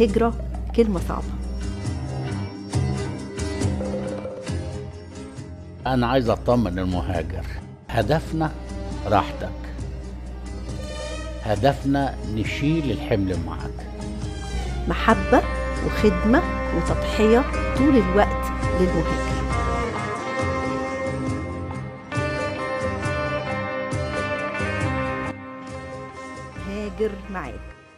الهجرة كلمة صعبة. أنا عايز أطمن المهاجر، هدفنا راحتك، هدفنا نشيل الحمل معك. محبة وخدمة وتضحية طول الوقت للمهاجر. هاجر معاك.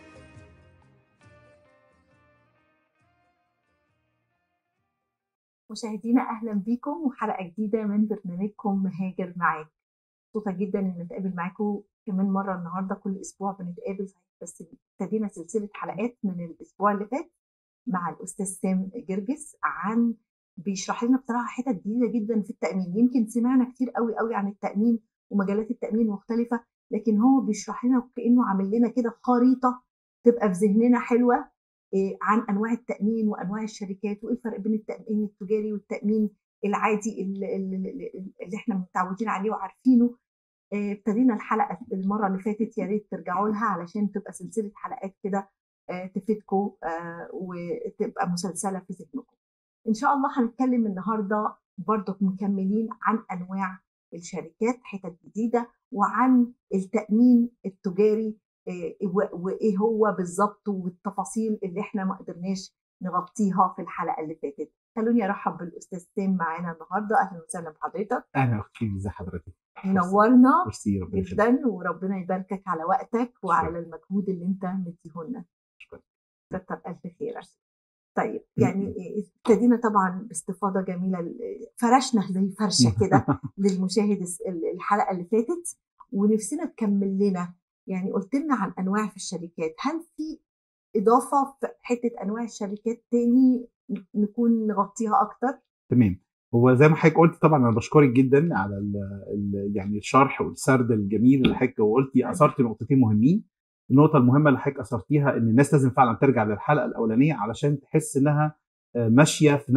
مشاهدينا أهلا بكم وحلقة جديدة من برنامجكم هاجر معاك. مبسوطة جدا إن نتقابل معاكم كمان مرة النهاردة. كل أسبوع بنتقابل، بس ابتدينا سلسلة حلقات من الأسبوع اللي فات مع الأستاذ سام جرجس عن بيشرح لنا بصراحة حتت جديدة جدا في التأمين. يمكن سمعنا كتير قوي عن التأمين ومجالات التأمين مختلفة، لكن هو بيشرح لنا كأنه عامل لنا كده خريطة تبقى في ذهننا حلوة عن أنواع التأمين وأنواع الشركات وإيه الفرق بين التأمين التجاري والتأمين العادي اللي احنا متعودين عليه وعارفينه. ابتدينا الحلقة المرة اللي فاتت، يا ريت ترجعوا لها علشان تبقى سلسلة حلقات كده تفيدكم وتبقى مسلسلة في ذهنكم. إن شاء الله هنتكلم النهاردة برضو مكملين عن أنواع الشركات، حتت جديدة، وعن التأمين التجاري وإيه هو بالظبط والتفاصيل اللي احنا ما قدرناش نغطيها في الحلقة اللي فاتت. خلوني أرحب بالأستاذ سام معانا النهاردة. أهلا وسهلا بحضرتك. أهلا أختي، إزي حضرتك؟ منورنا جدا وربنا يباركك على وقتك وعلى المجهود اللي انت مديهولنا. كتر ألف خيرك. طيب يعني ابتدينا طبعا باستفاضة جميلة، فرشنا زي فرشة كده للمشاهد الحلقة اللي فاتت، ونفسنا تكمل لنا. يعني قلت لنا عن أنواع في الشركات، هل في إضافة في حتة أنواع الشركات تاني نكون نغطيها أكتر؟ تمام. هو زي ما حضرتك قلت، طبعا انا بشكرك جدا على يعني الشرح والسرد الجميل اللي حضرتك قلتي. اثرتي نقطتين مهمين. النقطه المهمه اللي حضرتك اثرتيها ان الناس لازم فعلا ترجع للحلقه الاولانيه علشان تحس انها ماشيه في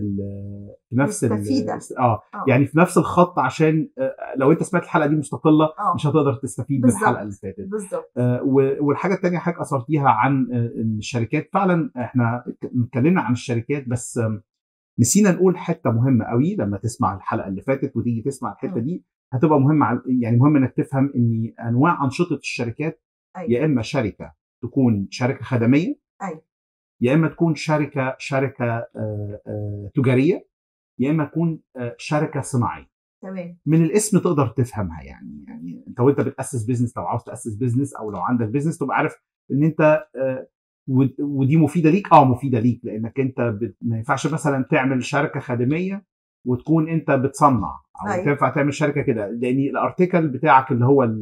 نفس يعني في نفس الخط، عشان لو انت سمعت الحلقه دي مستقله مش هتقدر تستفيد من الحلقه اللي فاتت. بالظبط. والحاجه الثانيه حضرتك اثرتيها عن الشركات. فعلا احنا اتكلمنا عن الشركات، بس نسينا نقول حته مهمه قوي. لما تسمع الحلقه اللي فاتت وتيجي تسمع الحته دي هتبقى مهمه. يعني مهم انك تفهم ان انواع انشطه الشركات يا اما شركه تكون شركه خدميه، يا اما تكون شركه تجاريه، يا اما تكون شركه صناعيه. تمام. من الاسم تقدر تفهمها. يعني انت وانت بتاسس بيزنس، لو عاوز تاسس بيزنس او لو عندك بيزنس تبقى عارف ان انت ودي مفيده ليك. مفيده ليك لانك انت ما ينفعش مثلا تعمل شركه خدميه وتكون انت بتصنع، او تنفع تعمل شركه كده، لان الارتيكل بتاعك اللي هو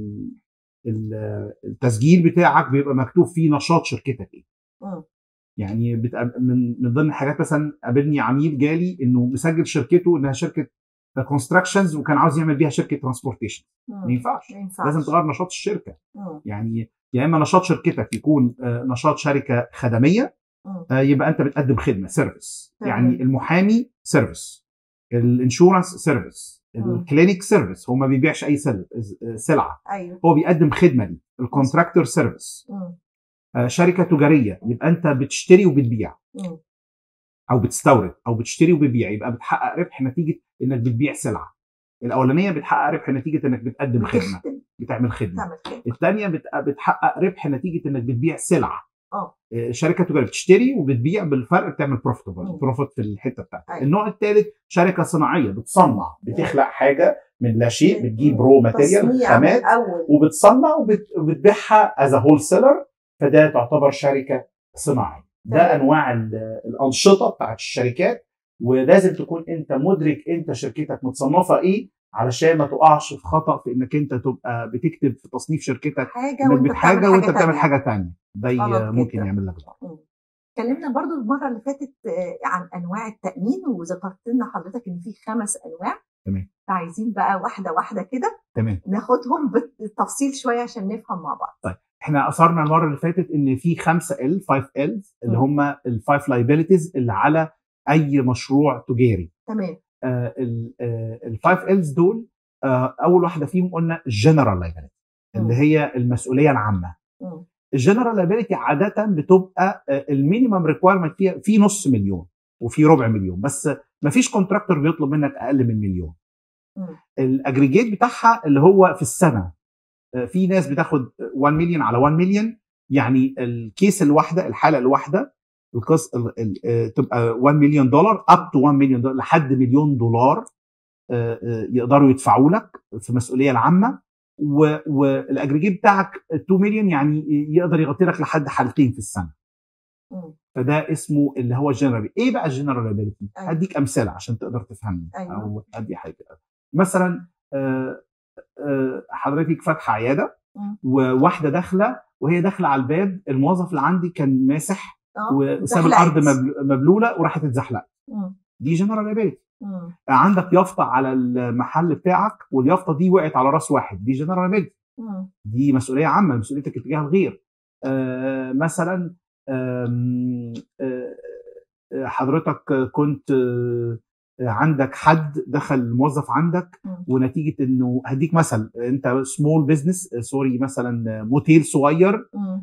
التسجيل بتاعك بيبقى مكتوب فيه نشاط شركتك ايه. يعني من ضمن الحاجات، مثلا قابلني عميل جالي انه مسجل شركته انها شركه كونستراكشنز وكان عاوز يعمل بيها شركه ترانسبورتيشن. ما ينفعش. لازم تغير نشاط الشركه. يعني يا اما نشاط شركتك يكون نشاط شركه خدميه، يبقى انت بتقدم خدمه سيرفيس. يعني المحامي سيرفيس، الانشورنس سيرفيس، الكلينيك سيرفيس. هو ما بيبيعش اي سلعه. هو بيقدم خدمه دي. الكونتراكتور سيرفيس. شركه تجاريه يبقى انت بتشتري وبتبيع، او بتستورد او بتشتري وبتبيع، يبقى بتحقق ربح نتيجه انك بتبيع سلعه. الاولانيه بتحقق ربح نتيجه انك بتقدم خدمه، بتعمل خدمه. الثانيه بتحقق ربح نتيجه انك بتبيع سلعه. شركه تجاريه بتشتري وبتبيع، بالفرق بتعمل بروفيت في الحته بتاعتها. النوع الثالث شركه صناعيه بتصنع، بتخلق حاجه من لا شيء، بتجيب رو ماتيريال، خامات، وبتصنع وبتبيعها از هول سيلر، فده تعتبر شركه صناعيه. ده انواع الانشطه بتاعت الشركات، ولازم تكون انت مدرك انت شركتك متصنفه ايه علشان ما تقعش في خطا في انك انت تبقى بتكتب في تصنيف شركتك حاجه وانت بتعمل حاجه ثانيه. ده ممكن يعمل لك ضرر. اتكلمنا برضو المره اللي فاتت عن انواع التامين، وذكرت لنا حضرتك ان في 5 انواع. تمام. فعايزين بقى واحده واحده كده ناخدهم بالتفصيل شويه عشان نفهم مع بعض. طيب، احنا اثرنا المره اللي فاتت ان في 5 L اللي هم ال5 liabilities اللي على اي مشروع تجاري. تمام. ال5 L's دول اول واحده فيهم قلنا general liability اللي هي المسؤوليه العامه. الجنرال لايبيلتي عاده بتبقى المينيمم ريكوايرمنت فيها في نص مليون وفي ربع مليون، بس ما فيش كونتراكتور بيطلب منك اقل من مليون. الاجريجيت بتاعها اللي هو في السنه في ناس بتاخد 1 مليون على 1 مليون، يعني الكيس الواحده الحاله الواحده تبقى 1 مليون دولار اب تو 1 مليون دولار لحد مليون دولار يقدروا يدفعوا لك في المسؤوليه العامه، والاجريجيت بتاعك 2 مليون يعني يقدر يغطي لك لحد حالتين في السنه. فده اسمه اللي هو الجنرال. ايه بقى الجنرال لايبيلتي؟ هديك امثله عشان تقدر تفهمني. او ادي حاجه مثلا حضرتك فاتحه عياده وواحده داخله، وهي داخله على الباب الموظف اللي عندي كان ماسح وساب الارض مبلوله وراحت اتزحلقت. دي جنرال لايبيلتي. عندك يافطه على المحل بتاعك واليافطه دي وقعت على راس واحد، دي جنرال لايبيلتي. دي مسؤوليه عامه، مسؤوليتك اتجاه الغير. مثلا حضرتك كنت عندك حد دخل موظف عندك ونتيجه انه هديك مثل، انت سمول بزنس سوري مثلا موتيل صغير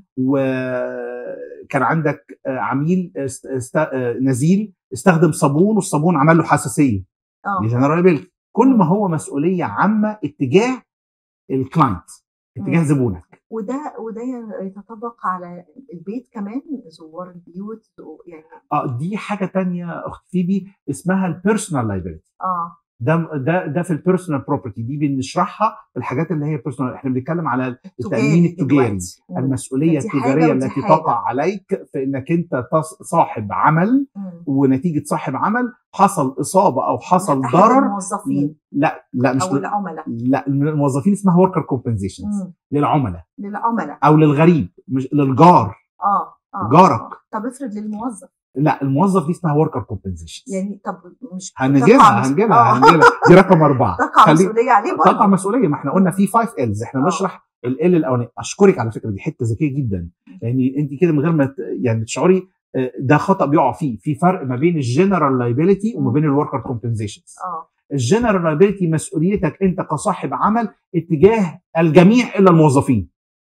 وكان عندك عميل نزيل استخدم صابون والصابون عمل له حساسيه. دي جنرال لايبيلتي. كل ما هو مسؤوليه عامه اتجاه الكلاينت، اتجاه زبونك. وده يتطبق على البيت كمان، زوار البيوت يعني. دي حاجه تانية اخت فيبي اسمها البيرسونال لايبيلتي. ده في البيرسونال بروبرتي، دي بنشرحها الحاجات اللي هي بيرسونال. احنا بنتكلم على التامين التجاري، المسؤوليه التجاريه التي تقع عليك في انك انت صاحب عمل، ونتيجه صاحب عمل حصل اصابه او حصل ضرر. الموظفين لا مش او العملاء. لا الموظفين اسمها وركر كومبنسيشنز للعملاء او للغريب، مش للجار. جارك. طب افرض للموظف. لا الموظف دي اسمها وركر كومبنسيشن. يعني طب مش هنجيبها دي رقم 4. تقع مسؤوليه عليه برضه. تقع مسؤوليه. ما احنا قلنا في 5 L's، احنا نشرح ال الاولاني. اشكرك على فكره، دي حته ذكيه جدا، يعني انت كده من غير ما يعني تشعري ده خطا بيقع فيه. في فرق ما بين الجنرال لايبيلتي وما بين الوركر كومبنسيشنز. الجنرال لايبيلتي مسؤوليتك انت كصاحب عمل اتجاه الجميع الا الموظفين.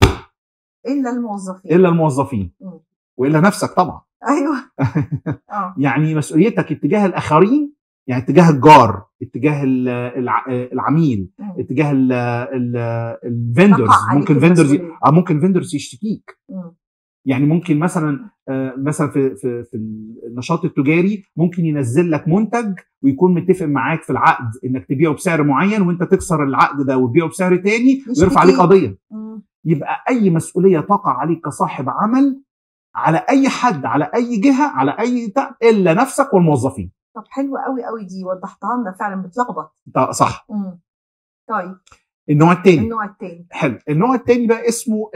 الا الموظفين والا نفسك طبعا. ايوه. يعني مسؤوليتك اتجاه الاخرين، يعني اتجاه الجار، اتجاه العميل، اتجاه الفندرز. ممكن فندرز يشتكيك. يعني ممكن مثلا في النشاط التجاري ممكن ينزل لك منتج ويكون متفق معاك في العقد انك تبيعه بسعر معين، وانت تكسر العقد ده وتبيعه بسعر تاني ويرفع عليك قضيه. يبقى اي مسؤوليه تقع عليك كصاحب عمل على اي حد، على اي جهه، على اي الا نفسك والموظفين. طب حلوه قوي دي، وضحتها لنا فعلا بتلخبط. صح. طيب النوع الثاني حلو. النوع الثاني بقى اسمه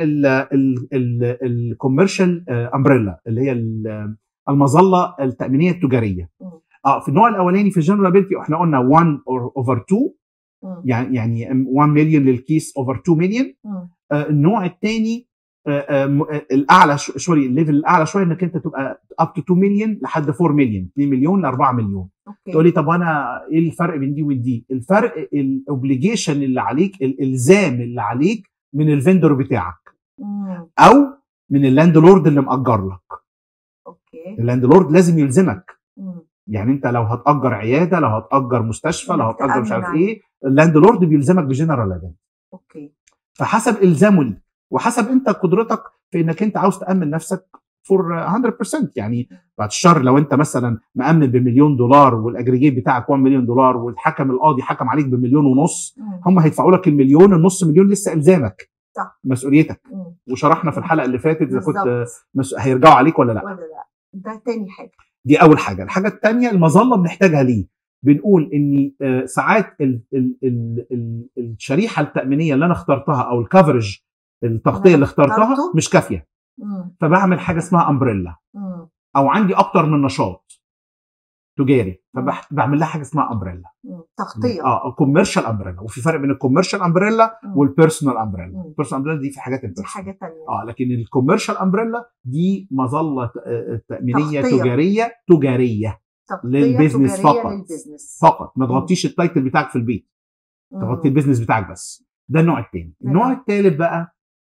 الكوميرشال امبريلا، اللي هي المظله التامينيه التجاريه. في النوع الاولاني في الجنرال لايبيلتي احنا قلنا 1/2، يعني 1 مليون للكيس اوفر 2 مليون. النوع الثاني الاعلى شويه، الليفل الاعلى شويه انك انت تبقى اب تو 2 مليون لحد 4 مليون، 2 مليون ل 4 مليون. تقول لي طب انا ايه الفرق بين دي ودي؟ الفرق الاوبليجيشن اللي عليك، الالزام اللي عليك من الفندور بتاعك او من اللاند لورد اللي مأجر لك. اللاند لورد لازم يلزمك. يعني انت لو هتأجر عياده، لو هتأجر مستشفى، لو هتأجر مش عارف ايه، اللاند لورد بيلزمك بجنرال لايبيلتي. فحسب الزامه ليك وحسب انت قدرتك في انك انت عاوز تامن نفسك فور 100%. يعني بعد الشر لو انت مثلا مامن بمليون دولار والاجريجيت بتاعك 1 مليون دولار والحكم القاضي حكم عليك بمليون ونص، هم هيدفعوا لك المليون، النص مليون لسه الزامك. صح. مسؤوليتك. وشرحنا في الحلقه اللي فاتت اذا كنت هيرجعوا عليك ولا لا. ده تاني حاجه. دي اول حاجه. الحاجه الثانيه المظله بنحتاجها ليه؟ بنقول ان ساعات الشريحه التامينيه اللي انا اخترتها او الكفرج التغطيه اللي اخترتها مش كافيه، فبعمل حاجه اسمها امبريلا. او عندي اكتر من نشاط تجاري فبعمل لها حاجه اسمها امبريلا تغطيه. كوميرشال امبريلا. وفي فرق بين الكوميرشال امبريلا والبيرسونال امبريلا. البيرسونال امبريلا دي في حاجات دي حاجه ثانيه. لكن الكوميرشال امبريلا دي مظله تامينيه تجاريه للبيزنس فقط. ما تغطيش التايتل بتاعك في البيت، تغطي البيزنس بتاعك بس. ده النوع الثاني. النوع الثالث بقى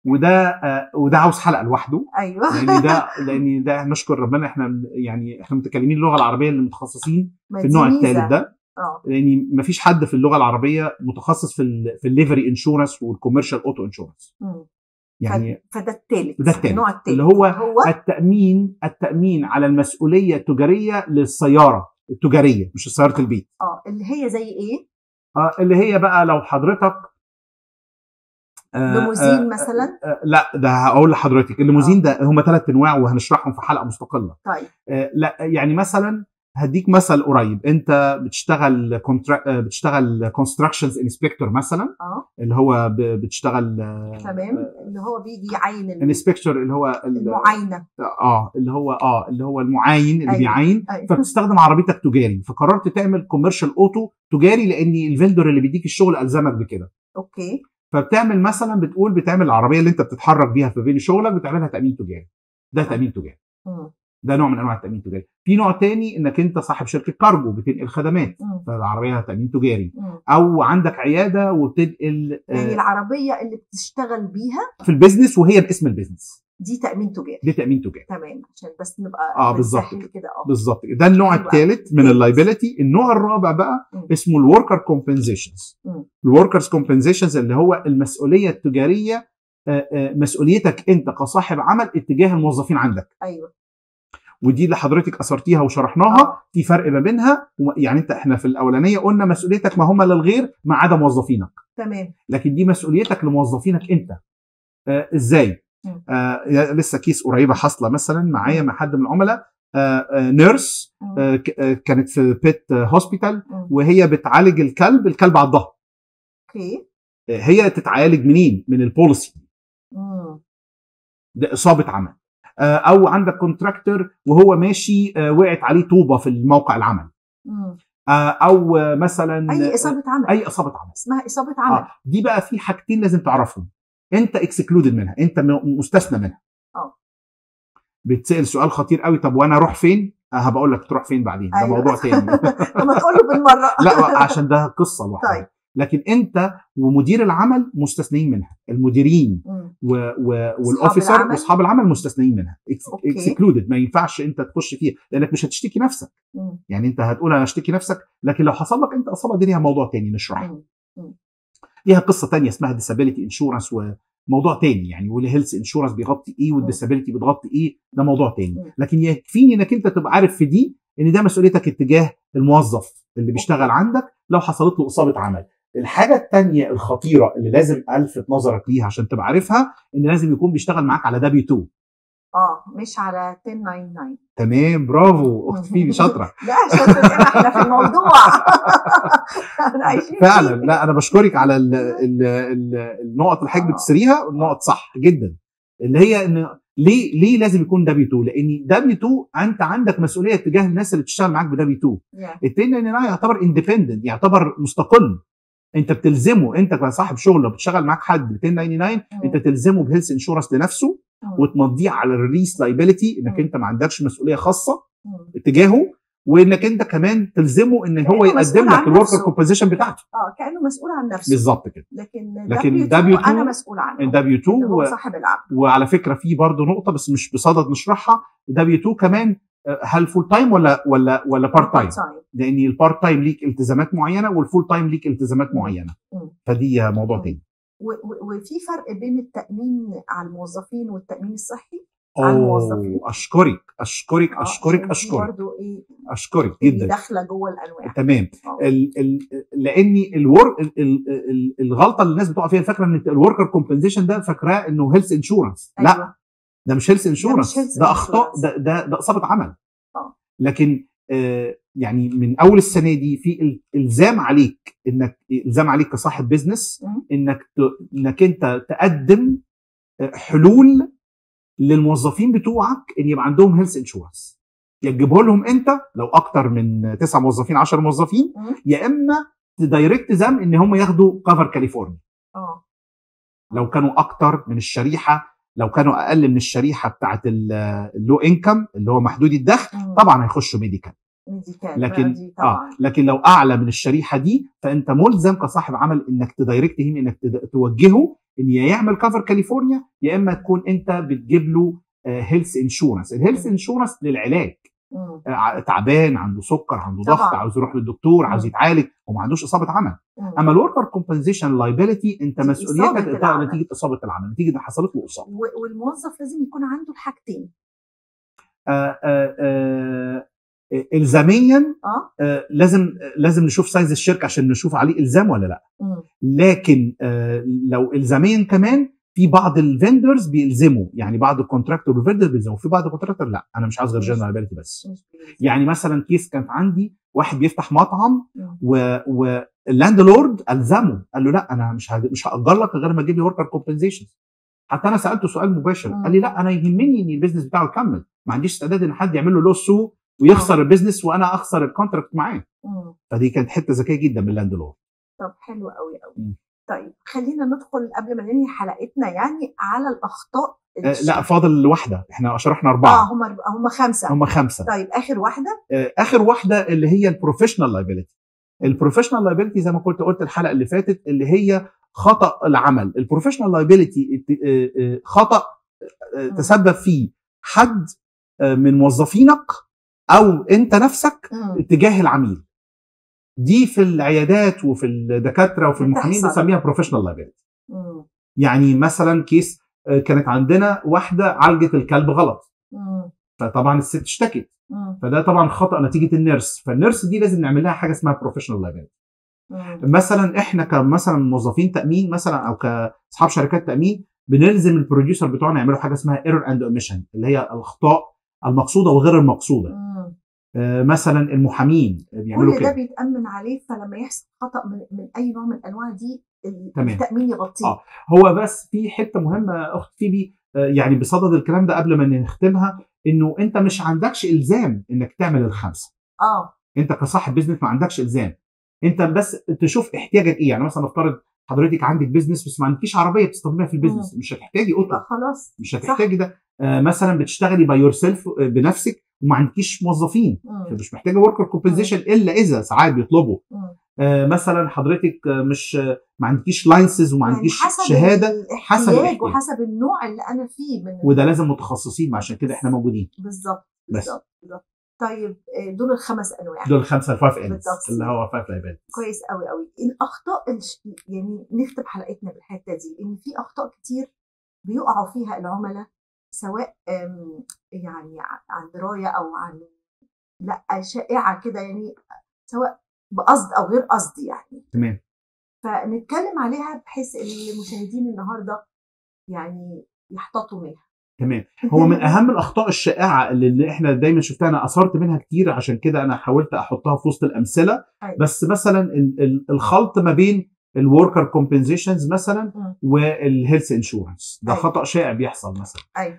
وده عاوز حلقه لوحده. ايوه. لان ده نشكر ربنا احنا متكلمين اللغه العربيه اللي متخصصين في النوع الثالث ده. لان مفيش حد في اللغه العربيه متخصص في الليفري انشورنس والكوميرشال اوتو انشورنس. يعني فده الثالث، النوع الثالث اللي هو التامين على المسؤوليه التجاريه للسياره التجاريه، مش سياره البيت. اللي هي زي ايه؟ اللي هي بقى لو حضرتك ليموزين مثلا. لا، ده هقول لحضرتك. الليموزين ده هم 3 انواع وهنشرحهم في حلقه مستقله. طيب. لا يعني مثلا هديك مثل قريب. انت بتشتغل كونستراكشنز انسبكتور مثلا. اللي هو بتشتغل تمام. اللي هو بيجي يعين الانسبكتور، اللي هو المعاينه. اللي هو المعاين اللي بيعين. أيوة. فبتستخدم عربيتك تجاري، فقررت تعمل كوميرشال اوتو تجاري لان الفندور اللي بيديك الشغل الزمك بكده. اوكي. فبتعمل مثلا بتعمل العربيه اللي انت بتتحرك بيها في بين شغلك بتعملها تامين تجاري. ده تامين تجاري. ده نوع من انواع التامين التجاري. في نوع تاني انك انت صاحب شركه كارجو بتنقل خدمات، فالعربيه تامين تجاري. او عندك عياده وبتنقل يعني العربيه اللي بتشتغل بيها في البيزنس وهي باسم البيزنس، دي تامين تجاري. دي تامين تجاري. تمام، عشان بس نبقى بالظبط كده. بالظبط. ده النوع الثالث من اللايبيليتي. النوع الرابع بقى اسمه الوركر كومبنسيشنز. الوركرز كومبنسيشنز اللي هو المسؤوليه التجاريه، مسؤوليتك انت كصاحب عمل اتجاه الموظفين عندك. ايوه. ودي اللي حضرتك اثرتيها وشرحناها. في فرق ما بينها. يعني احنا في الاولانيه قلنا مسؤوليتك ما هم للغير ما عدا موظفينك. تمام. لكن دي مسؤوليتك لموظفينك انت. ازاي؟ لسه كيس قريبه حاصله مثلا معايا مع حد من العملاء. نيرس كانت في بيت هوسبيتال وهي بتعالج الكلب عضها. اوكي. هي تتعالج منين؟ من البوليسي. ده اصابه عمل. او عندك كونتراكتور وهو ماشي وقعت عليه طوبه في الموقع العمل. او مثلا اي اصابه عمل اسمها اصابه عمل. دي بقى في حاجتين لازم تعرفهم. انت اكسكلودد منها، انت مستثنى منها. بتسال سؤال خطير قوي. طب وانا اروح فين؟ هبقول لك تروح فين بعدين. ده موضوع تاني. ما تقول له بالمره. لا، عشان ده قصه لوحدها. طيب. لكن انت ومدير العمل مستثنيين منها. المديرين والاوفيسر واصحاب العمل مستثنيين منها. اكسكلودد. ما ينفعش انت تخش فيها لانك مش هتشتكي نفسك. يعني انت هتقول انا هشتكي نفسك، لكن لو حصل لك انت اصابه دي ليها موضوع تاني نشرحه. ليها قصه تانية اسمها ديسابيليتي انشورنس وموضوع تاني يعني. والهيلث انشورنس بيغطي ايه والديسابيليتي بتغطي ايه، ده موضوع تاني. لكن يكفيني انك انت تبقى عارف في دي ان ده مسؤوليتك اتجاه الموظف اللي بيشتغل عندك لو حصلت له اصابه عمل. الحاجه الثانيه الخطيره اللي لازم الفت نظرك ليها عشان تبقى عارفها ان لازم يكون بيشتغل معاك على W2. مش على 1099. تمام، برافو اختي فيبي، شاطره. لا شاطره، احنا في الموضوع. فعلا. لا انا بشكرك على النقط اللي حضرتك بتسريها. النقط صح جدا. اللي هي ان ليه لازم يكون W2؟ لان W2 انت عندك مسؤوليه تجاه الناس اللي بتشتغل معاك W2. التاني يعتبر اندبندنت، يعتبر مستقل. انت بتلزمه، انت كصاحب شغل لو بتشتغل معاك حد ب 1099 انت تلزمه بهيلث انشورنس لنفسه وتمضيه على الريس لايبيليتي انك انت ما عندكش مسؤوليه خاصه اتجاهه، وانك انت كمان تلزمه ان هو يقدم لك الوركر كومبنسيشن بتاعته. كانه مسؤول عن نفسه بالظبط كده. لكن W2 انا مسؤول عنه. W2 هو صاحب العمل. وعلى فكره في برضه نقطه بس مش بصدد نشرحها. W2 كمان هل فول تايم ولا بارت تايم؟ لان البارت تايم ليك التزامات معينه والفول تايم ليك التزامات معينه. فدي موضوع تاني. وفي فرق بين التامين على الموظفين والتامين الصحي على الموظفين. اشكرك برضه ايه، اشكرك جدا. داخله جوه الانواع. تمام. لان الغلطه اللي الناس بتقع فيها فاكره ان الوركر كومبنسيشن ده فاكراه انه هيلث انشورنس. أيوة. لا، ده مش هيلث انشورنس، ده اخطاء، ده اصابه عمل. لكن يعني من اول السنه دي في الزام عليك كصاحب بزنس انك انت تقدم حلول للموظفين بتوعك ان يبقى عندهم هيلث انشورنس. يا تجيبه لهم انت لو اكتر من 9 موظفين 10 موظفين، يا اما تدايركت زم ان هم ياخدوا كفر كاليفورنيا. لو كانوا اكتر من الشريحه، لو كانوا اقل من الشريحه بتاعه اللو انكم اللي هو محدود الدخل، طبعا هيخشوا ميديكال. لكن لو اعلى من الشريحه دي فانت ملزم كصاحب عمل انك تدايركت هيم، انك توجهه ان يا يعمل كفر كاليفورنيا يا اما تكون انت بتجيب له هيلث انشورنس. الهيلث انشورنس للعلاج، تعبان، عنده سكر، عنده ضغط، عاوز يروح للدكتور، عاوز يتعالج وما عندوش اصابه عمل. اما الوركر كومبنسيشن لايبيليتي انت مسؤوليتك نتيجه اصابه العمل، نتيجه ان حصلت له اصابه. والموظف لازم يكون عنده الحاجتين. الزاميا لازم نشوف سايز الشركه عشان نشوف عليه الزام ولا لا. لكن لو الزاميا كمان في بعض الفندرز بيلزموا، يعني بعض الكونتراكتور والفندر بيلزموا، في بعض الكونتراكتور لا انا مش عاوز غير جنرال لايبيليتي بس. يعني مثلا كيس كانت عندي واحد بيفتح مطعم واللاند لورد الزمه، قال له لا انا مش هاجر لك غير ما تجيب لي وركر كومبنسيشن. حتى انا سالته سؤال مباشر، قال لي لا انا يهمني ان البيزنس بتاعه يكمل، ما عنديش استعداد ان حد يعمل له لو سو ويخسر البيزنس وانا اخسر الكونتراكت معاه. فدي كانت حته ذكيه جدا من اللاند لورد. طب حلو قوي قوي. طيب خلينا ندخل قبل ما ننهي حلقتنا يعني على الاخطاء. لا فاضل واحده، احنا شرحنا 4. هم 5. هم 5. طيب اخر واحده؟ اخر واحده اللي هي البروفيشنال لايبيليتي. البروفيشنال لايبيليتي زي ما كنت قلت الحلقه اللي فاتت اللي هي خطا العمل. البروفيشنال لايبيليتي خطا تسبب فيه حد من موظفينك او انت نفسك تجاه العميل. دي في العيادات وفي الدكاتره وفي المحامين بنسميها بروفيشنال لايبيليتي. يعني مثلا كيس كانت عندنا واحده عالجت الكلب غلط، فطبعا الست اشتكت، فده طبعا خطا نتيجه النيرس، فالنيرس دي لازم نعمل لها حاجه اسمها بروفيشنال لايبيليتي. مثلا احنا كمثلا موظفين تامين مثلا او كاصحاب شركات تامين بنلزم البروديوسر بتوعنا يعملوا حاجه اسمها ايرور اند اوميشن، اللي هي الاخطاء المقصوده وغير المقصوده. مثلا المحامين بيعملوا كده، كل ده بيتامن عليه، فلما يحصل خطا من اي نوع من الانواع دي التامين يغطيه. هو بس في حته مهمه اخت فيبي، يعني بصدد الكلام ده قبل ما نختمها، انه انت مش عندكش الزام انك تعمل ال5. انت كصاحب بيزنس ما عندكش الزام، انت بس تشوف احتياجك ايه. يعني مثلا نفترض حضرتك عندك بيزنس بس ما عندكيش عربيه بتستخدميها في البيزنس، مش هتحتاجي قطه، خلاص مش هتحتاجي ده. مثلا بتشتغلي باي يور سيلف بنفسك وما عندكيش موظفين، فمش محتاجه وركر كومبنسيشن الا اذا ساعات بيطلبوا. مثلا حضرتك مش ما عندكيش لايسنس وما عندكيش شهاده، حسب الاحتياج وحسب النوع اللي انا فيه وده لازم متخصصين، عشان كده احنا موجودين. بالظبط. طيب دول ال5 انواع، دول 5 5 اللي هو 5 لايبيليتي. كويس قوي قوي. الاخطاء يعني نختم حلقتنا بالحته دي، ان في اخطاء كتير بيقعوا فيها العملاء، سواء يعني عن درايه او عن لا شائعه كده، يعني سواء بقصد او غير قصد يعني. تمام. فنتكلم عليها بحيث المشاهدين النهارده يعني يحتاطوا منها. تمام. هو من اهم الاخطاء الشائعه اللي احنا دايما شفتها، انا اثرت منها كتير عشان كده انا حاولت احطها في وسط الامثله. بس مثلا الخلط ما بين الوركر كومبنسيشنز مثلا والهيلث انشورنس، ده خطا شائع بيحصل مثلا.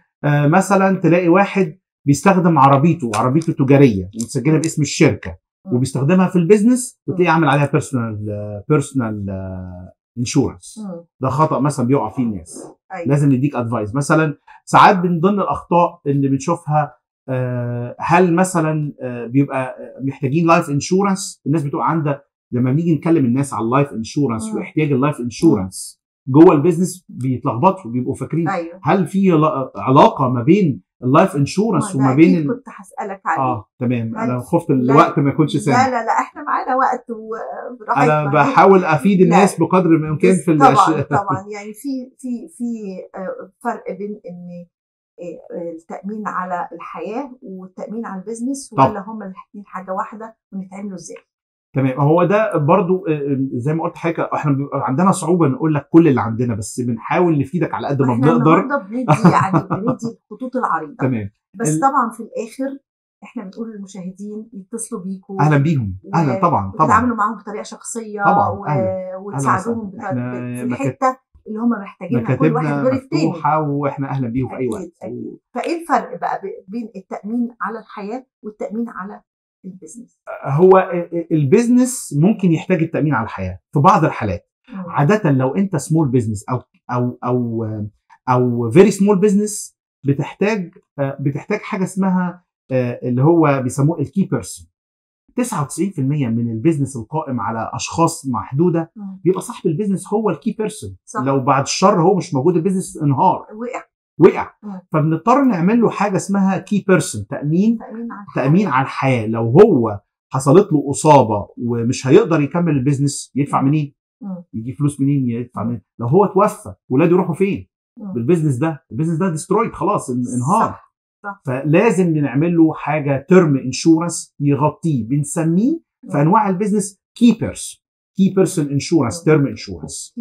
مثلا تلاقي واحد بيستخدم عربيته تجاريه ومتسجله باسم الشركه وبيستخدمها في البيزنس وتلاقيه عامل عليها بيرسونال انشورنس. ده خطا مثلا بيقع فيه الناس. لازم نديك ادفايس. مثلا ساعات من ضمن الاخطاء اللي بنشوفها، هل مثلا بيبقى محتاجين لايف انشورنس. الناس بتبقى عندها لما بنيجي نكلم الناس على اللايف انشورنس واحتياج اللايف انشورنس جوه البيزنس بيتلخبطوا، بيبقوا فاكرين هل في علاقه ما بين اللايف انشورنس وما بين كنت هسالك عليه. تمام. انا خفت الوقت ما يكونش سامع. لا احنا معانا وقت وراحتنا. انا بحاول افيد الناس بقدر الامكان في طبعا يعني في فرق بين ان التامين على الحياه والتامين على البيزنس، ولا هما الاثنين حاجه واحده ونتعاملوا ازاي؟ تمام. هو ده برضو زي ما قلت حضرتك، احنا بيبقى عندنا صعوبه نقول لك كل اللي عندنا، بس بنحاول نفيدك على قد ما بنقدر. احنا بندي الخطوط العريضه. تمام. بس طبعا في الاخر احنا بنقول للمشاهدين يتصلوا بيكم. اهلا بيهم. اهلا طبعا. وتتعاملوا معاهم بطريقه شخصيه وتساعدوهم في الحته اللي هم محتاجينها. كل واحد غير التاني، واحنا اهلا بيهم في اي وقت. فايه الفرق بقى بين التامين على الحياه والتامين على البيزنس؟ هو البيزنس ممكن يحتاج التامين على الحياه في بعض الحالات. عاده لو انت سمول بيزنس او فيري سمول بيزنس بتحتاج حاجه اسمها اللي هو بيسموه الكي بيرسون. 99% من البيزنس القائم على اشخاص محدوده بيبقى صاحب البيزنس هو الكي بيرسون. لو بعد الشر هو مش موجود البيزنس انهار، وقع. فبنضطر نعمل له حاجه اسمها كي بيرسون، تامين على الحياه. لو هو حصلت له اصابه ومش هيقدر يكمل البيزنس، يدفع منين؟ يجي فلوس منين؟ يدفع منين؟ لو هو توفى ولاده يروحوا فين بالبيزنس ده؟ البيزنس ده ديسترويد خلاص، انهار. صح. فلازم نعمل له حاجه تيرم انشورنس يغطيه، بنسميه في انواع البيزنس كي بيرسون انشورنس، تيرم انشورنس.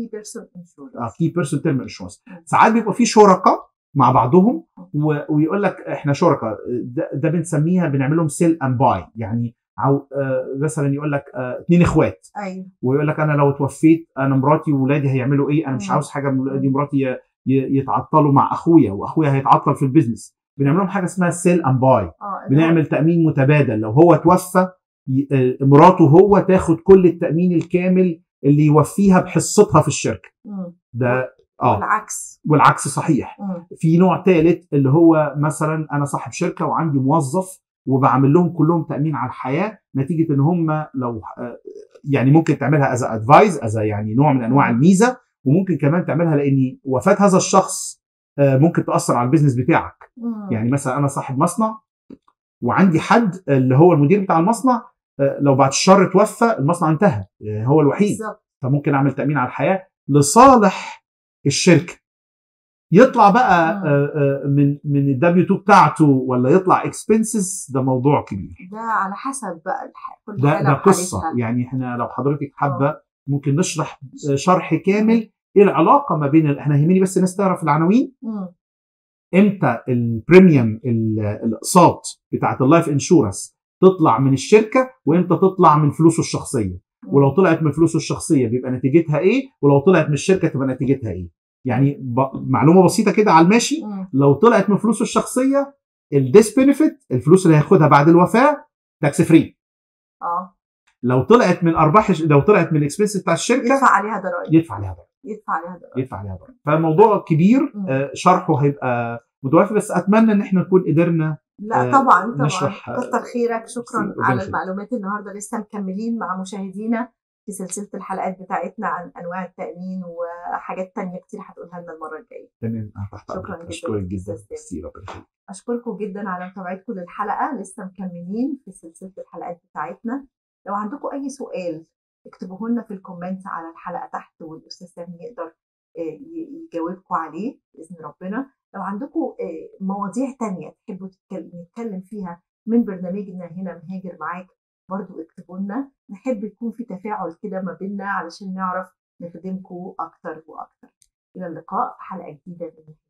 كي بيرسون تيرم انشورنس. ساعات بيبقى في شركاء مع بعضهم ويقول لك احنا شركاء، ده بنسميها، بنعمل لهم سيل اند باي. يعني مثلا يقول لك 2 اخوات، ايوه، ويقول لك انا لو توفيت انا مراتي وولادي هيعملوا ايه؟ انا مش عاوز حاجه من ولادي ومراتي يتعطلوا مع اخويا واخويا هيتعطل في البيزنس. بنعمل لهم حاجه اسمها سيل اند باي. بنعمل تامين متبادل. لو هو توفى مراته هو تاخد كل التامين الكامل اللي يوفيها بحصتها في الشركه. ده والعكس صحيح. في نوع ثالث اللي هو مثلا انا صاحب شركه وعندي موظف وبعمل لهم كلهم تامين على الحياه، نتيجه ان هم لو يعني ممكن تعملها از ادفايز، يعني نوع من انواع الميزه، وممكن كمان تعملها لان وفاه هذا الشخص ممكن تاثر على البيزنس بتاعك. يعني مثلا انا صاحب مصنع وعندي حد اللي هو المدير بتاع المصنع، لو بعد الشر توفى المصنع انتهى، هو الوحيد. فممكن اعمل تامين على الحياه لصالح الشركه. يطلع بقى من الدبليو 2 بتاعته ولا يطلع اكسبنسز، ده موضوع كبير. ده على حسب بقى كل ده قصه. يعني احنا لو حضرتك حابه ممكن نشرح شرح كامل ايه العلاقه ما بين احنا يهمني بس الناس تعرف العناوين. امتى البريميوم الاقساط بتاعت اللايف انشورنس تطلع من الشركه، وامتى تطلع من فلوسه الشخصيه، ولو طلعت من فلوسه الشخصيه بيبقى نتيجتها ايه، ولو طلعت من الشركه تبقى نتيجتها ايه. يعني معلومه بسيطه كده على الماشي. لو طلعت من فلوسه الشخصيه، الديس بينيفيت، الفلوس اللي هياخدها بعد الوفاه، تاكس فري. لو طلعت من لو طلعت من الاكسبنس بتاع الشركه، يدفع عليها ضرائب. فالموضوع كبير، شرحه هيبقى متوافي، بس اتمنى ان احنا نكون قدرنا. لا طبعا كتر خيرك، شكرا على المعلومات. النهارده لسه مكملين مع مشاهدينا في سلسله الحلقات بتاعتنا عن انواع التامين وحاجات تانية كتير هتقولها لنا المره الجايه. تمام. شكرا جدا. اشكركم جدا على متابعتكم للحلقه. لسه مكملين في سلسله الحلقات بتاعتنا. لو عندكم اي سؤال اكتبوه لنا في الكومنت على الحلقه تحت، والاستاذ سامي يقدر يجاوبكم عليه باذن ربنا. لو عندكم مواضيع تانية تحبوا نتكلم فيها من برنامجنا هنا مهاجر معاك، برضو اكتبوا لنا. نحب يكون في تفاعل كده ما بيننا علشان نعرف نخدمكم اكتر واكتر. الى اللقاء في حلقه جديده من